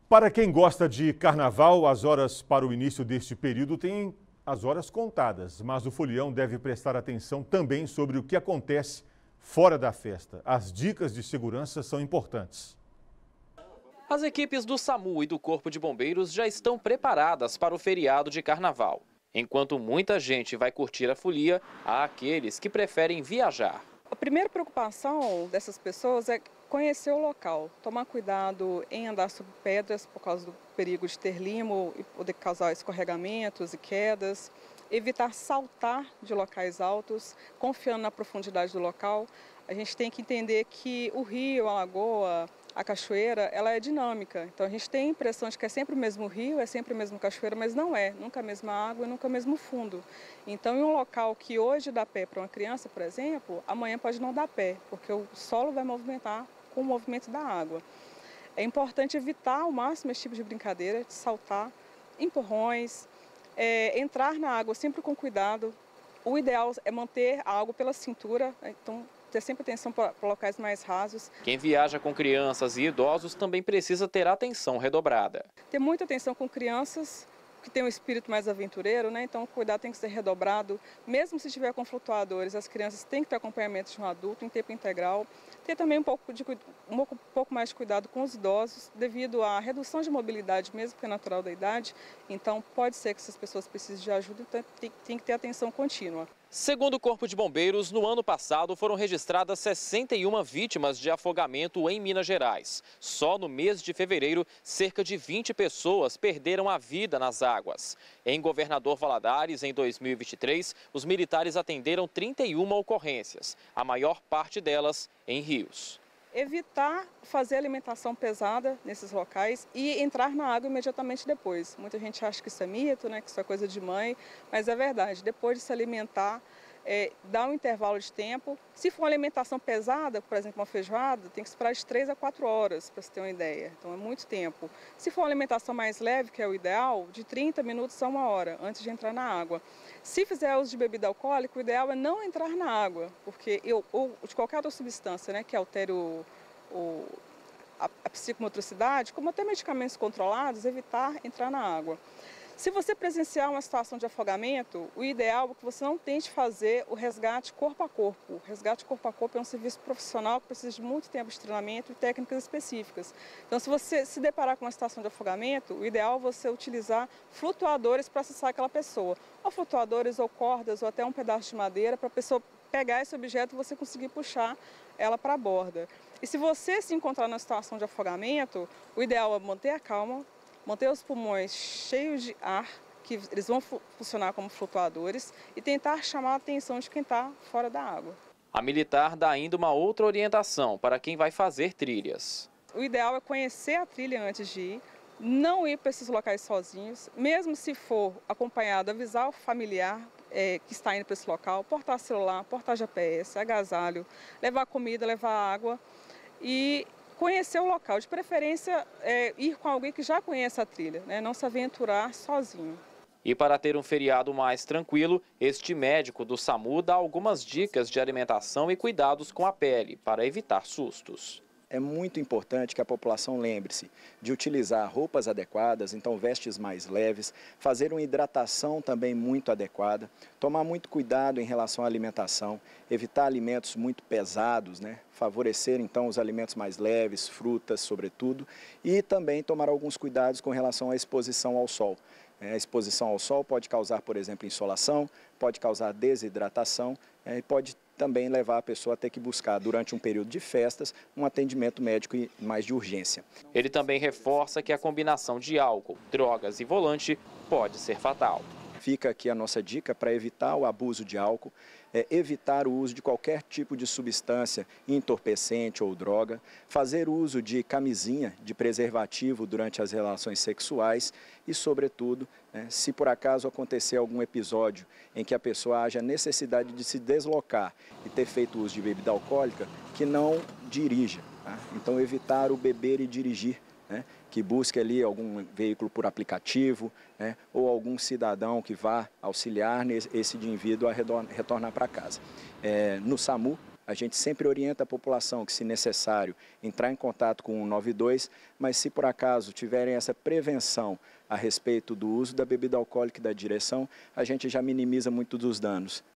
Para quem gosta de carnaval, as horas para o início deste período têm as horas contadas, mas o folião deve prestar atenção também sobre o que acontece fora da festa. As dicas de segurança são importantes. As equipes do SAMU e do Corpo de Bombeiros já estão preparadas para o feriado de carnaval. Enquanto muita gente vai curtir a folia, há aqueles que preferem viajar. A primeira preocupação dessas pessoas é conhecer o local, tomar cuidado em andar sobre pedras por causa do perigo de ter limo e poder causar escorregamentos e quedas, evitar saltar de locais altos, confiando na profundidade do local. A gente tem que entender que o rio, a lagoa, a cachoeira, ela é dinâmica. Então a gente tem a impressão de que é sempre o mesmo rio, é sempre a mesma cachoeira, mas não é. Nunca a mesma água e nunca o mesmo fundo. Então em um local que hoje dá pé para uma criança, por exemplo, amanhã pode não dar pé, porque o solo vai movimentar com o movimento da água. É importante evitar ao máximo esse tipo de brincadeira, de saltar, empurrões, entrar na água sempre com cuidado. O ideal é manter a água pela cintura, então ter sempre atenção para locais mais rasos. Quem viaja com crianças e idosos também precisa ter atenção redobrada. Ter muita atenção com crianças que têm um espírito mais aventureiro, né? Então o cuidado tem que ser redobrado. Mesmo se estiver com flutuadores, as crianças têm que ter acompanhamento de um adulto em tempo integral. Ter também um pouco mais de cuidado com os idosos, devido à redução de mobilidade, mesmo que é natural da idade. Então pode ser que essas pessoas precisem de ajuda, então tem que ter atenção contínua. Segundo o Corpo de Bombeiros, no ano passado foram registradas 61 vítimas de afogamento em Minas Gerais. Só no mês de fevereiro, cerca de 20 pessoas perderam a vida nas águas. Em Governador Valadares, em 2023, os militares atenderam 31 ocorrências, a maior parte delas em rios. Evitar fazer alimentação pesada nesses locais e entrar na água imediatamente depois. Muita gente acha que isso é mito, né, que isso é coisa de mãe, mas é verdade. Depois de se alimentar, dá um intervalo de tempo. Se for uma alimentação pesada, por exemplo, uma feijoada, tem que esperar de 3 a 4 horas, para você ter uma ideia. Então é muito tempo. Se for uma alimentação mais leve, que é o ideal, de 30 minutos a 1 hora, antes de entrar na água. Se fizer uso de bebida alcoólica, o ideal é não entrar na água, porque ou de qualquer outra substância, né, que altere a psicomotricidade, como até medicamentos controlados, evitar entrar na água. Se você presenciar uma situação de afogamento, o ideal é que você não tente fazer o resgate corpo a corpo. O resgate corpo a corpo é um serviço profissional que precisa de muito tempo de treinamento e técnicas específicas. Então, se você se deparar com uma situação de afogamento, o ideal é você utilizar flutuadores para acessar aquela pessoa. Ou flutuadores, ou cordas, ou até um pedaço de madeira para a pessoa pegar esse objeto e você conseguir puxar ela para a borda. E se você se encontrar numa situação de afogamento, o ideal é manter a calma, manter os pulmões cheios de ar, que eles vão funcionar como flutuadores, e tentar chamar a atenção de quem está fora da água. A militar dá ainda uma outra orientação para quem vai fazer trilhas. O ideal é conhecer a trilha antes de ir, não ir para esses locais sozinhos, mesmo se for acompanhado, avisar o familiar que está indo para esse local, portar celular, portar GPS, agasalho, levar comida, levar água e conhecer o local, de preferência ir com alguém que já conhece a trilha, né? Não se aventurar sozinho. E para ter um feriado mais tranquilo, este médico do SAMU dá algumas dicas de alimentação e cuidados com a pele, para evitar sustos. É muito importante que a população lembre-se de utilizar roupas adequadas, então vestes mais leves, fazer uma hidratação também muito adequada, tomar muito cuidado em relação à alimentação, evitar alimentos muito pesados, né? Favorecer então os alimentos mais leves, frutas sobretudo, e também tomar alguns cuidados com relação à exposição ao sol. A exposição ao sol pode causar, por exemplo, insolação, pode causar desidratação e pode também levar a pessoa a ter que buscar, durante um período de festas, um atendimento médico mais de urgência. Ele também reforça que a combinação de álcool, drogas e volante pode ser fatal. Fica aqui a nossa dica para evitar o abuso de álcool, evitar o uso de qualquer tipo de substância entorpecente ou droga, fazer uso de camisinha, de preservativo durante as relações sexuais e, sobretudo, se por acaso acontecer algum episódio em que a pessoa haja necessidade de se deslocar e ter feito uso de bebida alcoólica, que não dirija. Tá? Então, evitar o beber e dirigir. Que busque ali algum veículo por aplicativo, ou algum cidadão que vá auxiliar esse indivíduo a retornar para casa. No SAMU, A gente sempre orienta a população que, se necessário, entrar em contato com o 192, mas se por acaso tiverem essa prevenção a respeito do uso da bebida alcoólica e da direção, a gente já minimiza muito dos danos.